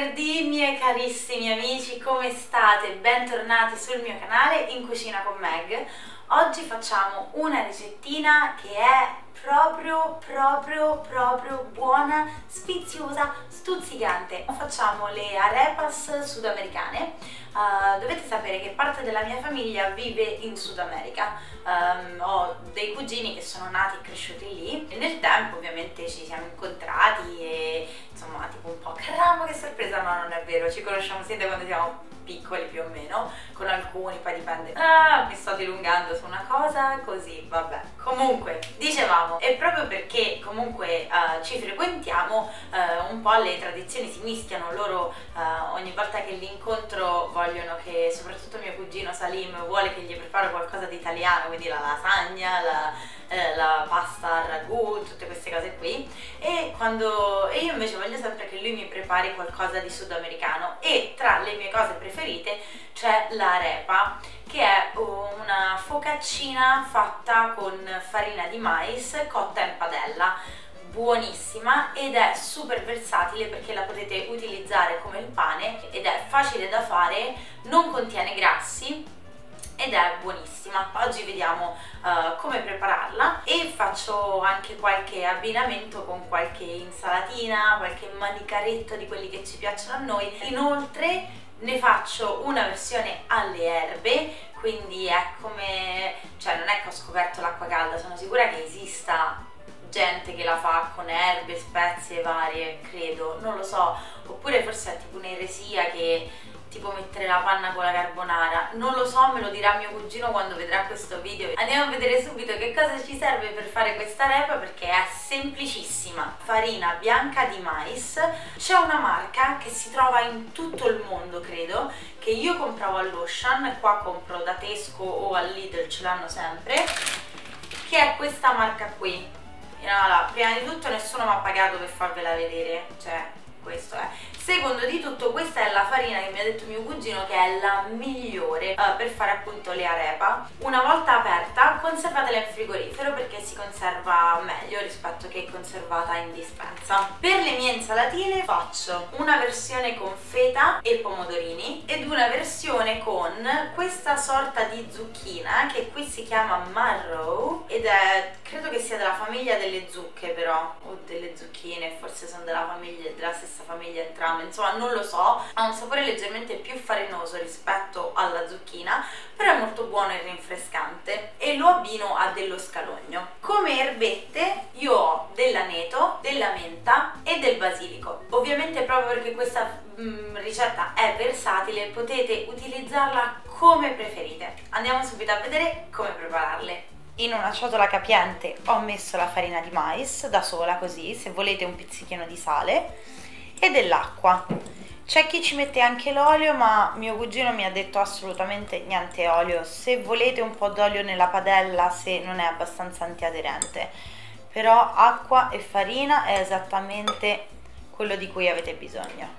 venerdì, miei carissimi amici, come state? Bentornati sul mio canale in Cucina con Meg. Oggi facciamo una ricettina che è proprio buona, sfiziosa, stuzzicante. Facciamo le arepas sudamericane. Dovete sapere che parte della mia famiglia vive in Sud America. Ho dei cugini che sono nati e cresciuti lì e nel tempo ovviamente ci siamo incontrati e insomma tipo un po' caramba che sorpresa, no, non è vero, ci conosciamo sin da quando siamo piccoli più o meno, con alcuni poi dipende. Mi sto dilungando su una cosa così, vabbè. Comunque dicevamo, e proprio perché comunque ci frequentiamo un po' le tradizioni si mischiano. Loro ogni volta che li incontro vogliono che, soprattutto mio cugino Salim vuole che gli preparo qualcosa di italiano, quindi la lasagna, la pasta al ragù, tutte queste cose qui, e io invece voglio sempre che lui mi prepari qualcosa di sudamericano, e tra le mie cose preferite c'è l'arepa, che è una focaccina fatta con farina di mais cotta in padella, buonissima, ed è super versatile perché la potete utilizzare come il pane ed è facile da fare, non contiene grassi ed è buonissima. Oggi vediamo come prepararla e faccio anche qualche abbinamento con qualche insalatina, qualche manicaretto di quelli che ci piacciono a noi. Inoltre ne faccio una versione alle erbe, quindi è come, cioè non è che ho scoperto l'acqua calda, sono sicura che esista gente che la fa con erbe, spezie varie, credo, non lo so, oppure forse è tipo un'eresia che tipo mettere la panna con la carbonara, non lo so, me lo dirà mio cugino quando vedrà questo video. Andiamo a vedere subito che cosa ci serve per fare questa arepa, perché è semplicissima. Farina bianca di mais, c'è una marca che si trova in tutto il mondo, credo, che io compravo all'Ocean, qua compro da Tesco o al Lidl, ce l'hanno sempre, che è questa marca qui. Allora, prima di tutto nessuno mi ha pagato per farvela vedere, cioè questo è. Secondo di tutto, questa è la farina che mi ha detto mio cugino che è la migliore per fare appunto le arepa. Una volta aperta conservatela in frigorifero perché si conserva meglio rispetto che conservata in dispensa. Per le mie insalatine faccio una versione con feta e pomodorini ed una versione con questa sorta di zucchina che qui si chiama marrow ed è, credo che sia della famiglia delle zucche, però, o delle zucchine, forse sono della stessa famiglia entrambe, insomma non lo so. Ha un sapore leggermente più farinoso rispetto alla zucchina, però è molto buono e rinfrescante, e lo abbino a dello scalogno. Come erbette io ho dell'aneto, della menta e del basilico. Ovviamente, proprio perché questa ricetta è versatile, potete utilizzarla come preferite. Andiamo subito a vedere come prepararle. In una ciotola capiente ho messo la farina di mais da sola, così, se volete un pizzichino di sale e dell'acqua. C'è chi ci mette anche l'olio, ma mio cugino mi ha detto assolutamente niente olio. Se volete un po' d'olio nella padella, se non è abbastanza antiaderente, però acqua e farina è esattamente quello di cui avete bisogno.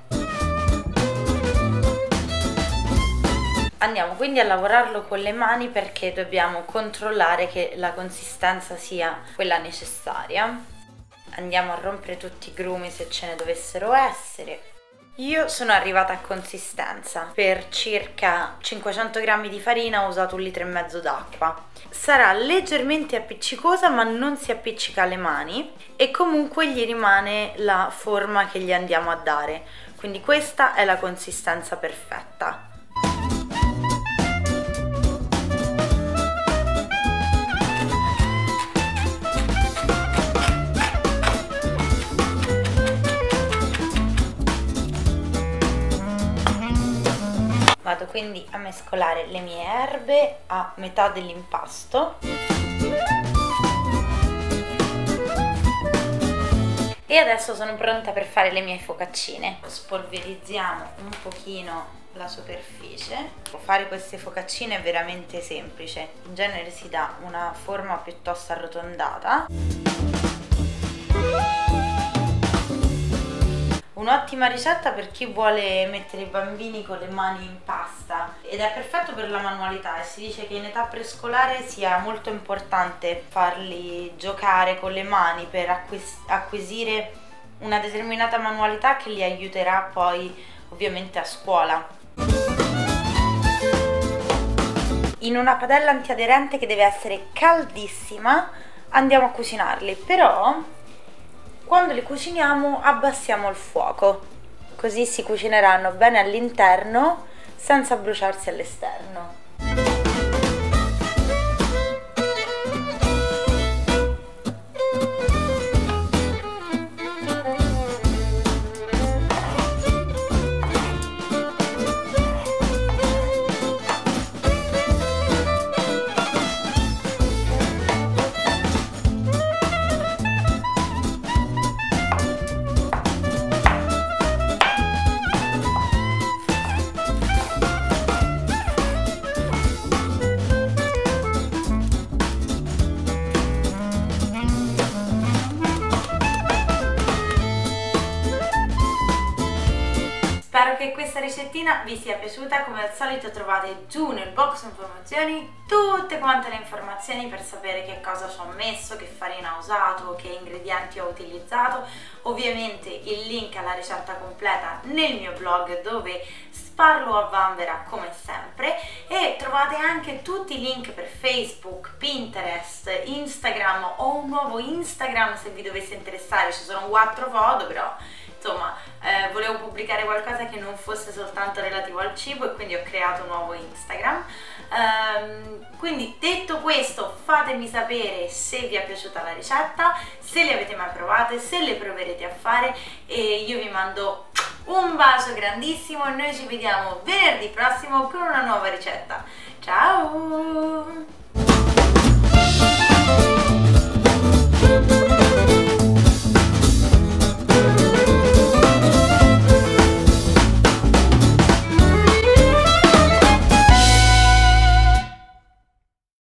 Andiamo quindi a lavorarlo con le mani perché dobbiamo controllare che la consistenza sia quella necessaria. Andiamo a rompere tutti i grumi se ce ne dovessero essere. Io sono arrivata a consistenza. Per circa 500 g di farina ho usato 1,5 litri d'acqua. Sarà leggermente appiccicosa ma non si appiccica alle mani e comunque gli rimane la forma che gli andiamo a dare. Quindi questa è la consistenza perfetta. Vado quindi a mescolare le mie erbe a metà dell'impasto e adesso sono pronta per fare le mie focaccine. Spolverizziamo un pochino la superficie. Fare queste focaccine è veramente semplice, in genere si dà una forma piuttosto arrotondata. Un'ottima ricetta per chi vuole mettere i bambini con le mani in pasta ed è perfetto per la manualità, e si dice che in età prescolare sia molto importante farli giocare con le mani per acquisire una determinata manualità che li aiuterà poi ovviamente a scuola. In una padella antiaderente che deve essere caldissima andiamo a cucinarli, però quando li cuciniamo abbassiamo il fuoco, così si cucineranno bene all'interno senza bruciarsi all'esterno. Spero che questa ricettina vi sia piaciuta. Come al solito trovate giù nel box informazioni tutte quante le informazioni per sapere che cosa ci ho messo, che farina ho usato, che ingredienti ho utilizzato. Ovviamente il link alla ricetta completa nel mio blog, dove parlo a vanvera come sempre, e trovate anche tutti i link per Facebook, Pinterest, Instagram. Ho un nuovo Instagram se vi dovesse interessare, ci sono 4 foto, però insomma volevo pubblicare qualcosa che non fosse soltanto relativo al cibo e quindi ho creato un nuovo Instagram. Quindi detto questo, fatemi sapere se vi è piaciuta la ricetta, se le avete mai provate, se le proverete a fare, e io vi mando un bacio grandissimo e noi ci vediamo venerdì prossimo con una nuova ricetta. Ciao!